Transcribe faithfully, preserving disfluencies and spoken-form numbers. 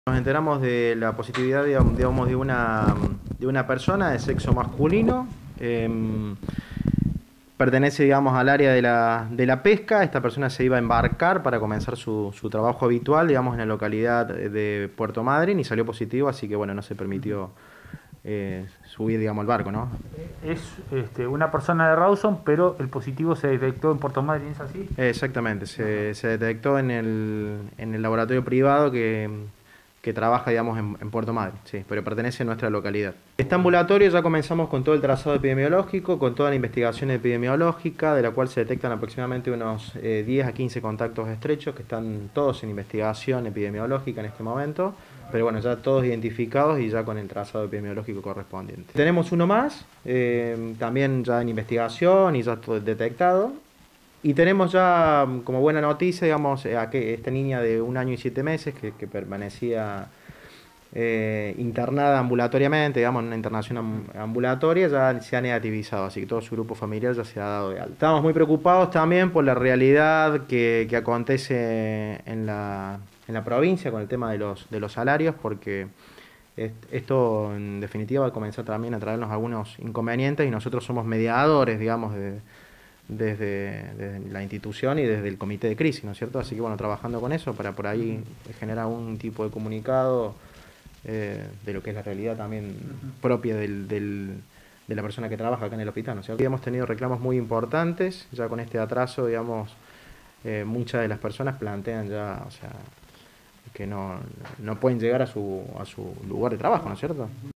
Nos enteramos de la positividad, digamos, de una, de una persona de sexo masculino. Eh, pertenece, digamos, al área de la, de la pesca. Esta persona se iba a embarcar para comenzar su, su trabajo habitual, digamos, en la localidad de Puerto Madryn, y salió positivo, así que, bueno, no se permitió eh, subir, digamos, al barco, ¿no? Es este, una persona de Rawson, pero el positivo se detectó en Puerto Madryn, ¿es así? Exactamente, se, se detectó en el, en el laboratorio privado que, que trabaja, digamos, en, en Puerto Madryn, sí, pero pertenece a nuestra localidad. Este ambulatorio ya comenzamos con todo el trazado epidemiológico, con toda la investigación epidemiológica, de la cual se detectan aproximadamente unos eh, diez a quince contactos estrechos, que están todos en investigación epidemiológica en este momento, pero bueno, ya todos identificados y ya con el trazado epidemiológico correspondiente. Tenemos uno más, eh, también ya en investigación y ya todo detectado. Y tenemos ya como buena noticia, digamos, a que esta niña de un año y siete meses que, que permanecía eh, internada ambulatoriamente, digamos, en una internación ambulatoria, ya se ha negativizado, así que todo su grupo familiar ya se ha dado de alta. Estamos muy preocupados también por la realidad que, que acontece en la, en la provincia con el tema de los, de los salarios, porque esto en definitiva va a comenzar también a traernos algunos inconvenientes y nosotros somos mediadores, digamos, de Desde, desde la institución y desde el comité de crisis, ¿no es cierto? Así que bueno, trabajando con eso para por ahí generar un tipo de comunicado eh, de lo que es la realidad también propia del, del, de la persona que trabaja acá en el hospital, ¿no es cierto? Hemos tenido reclamos muy importantes, ya con este atraso, digamos, eh, muchas de las personas plantean ya, o sea, que no, no pueden llegar a su, a su lugar de trabajo, ¿no es cierto?